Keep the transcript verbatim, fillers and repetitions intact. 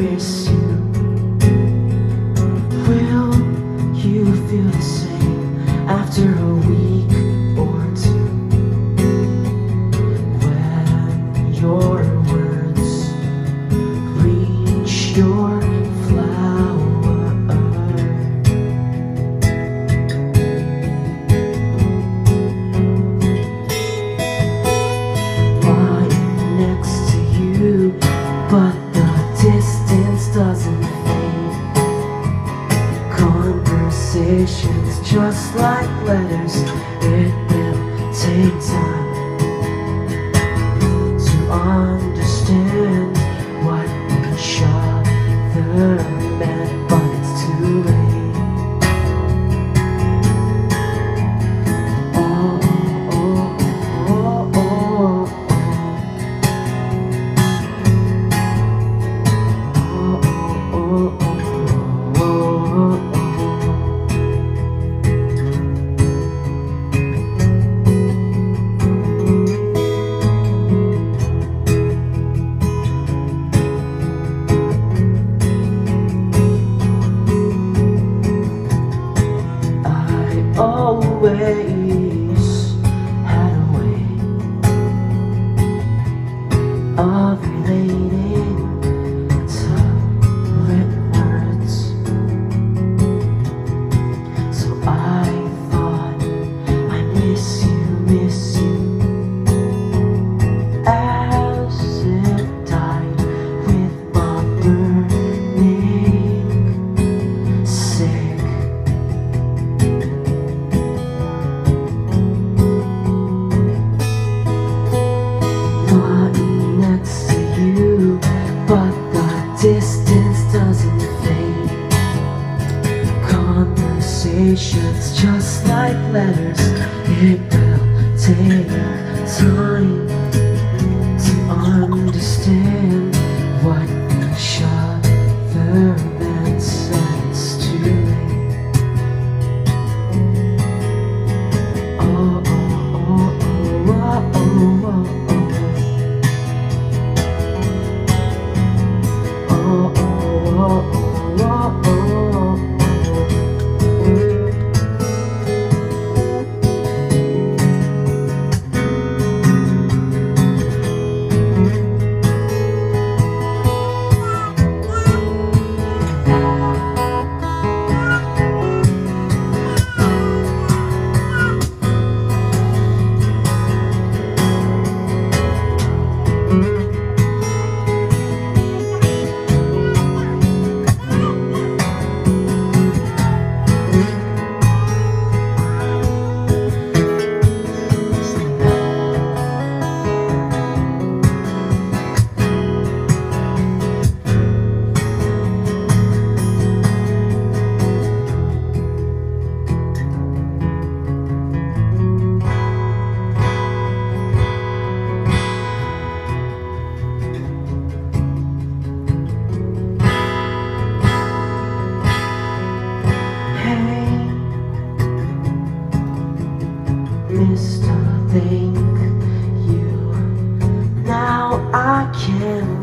miss you. Will you feel the same after a week or two, when your words reach your flower? Lying next to you, but the distance doesn't fade. Conversations just like letters, it will take time to understand what each other meant, but it's too late. Oh, oh, oh, oh, oh. Always had a way of relating to written words, so I thought I miss you, miss you, as it died with my burning sick. Next to you, but the distance doesn't fade. Conversations just like letters, it will take time to understand what each other meant, so it's too late. Oh, oh, oh, oh, oh, oh, oh. Mister Thank You, now I can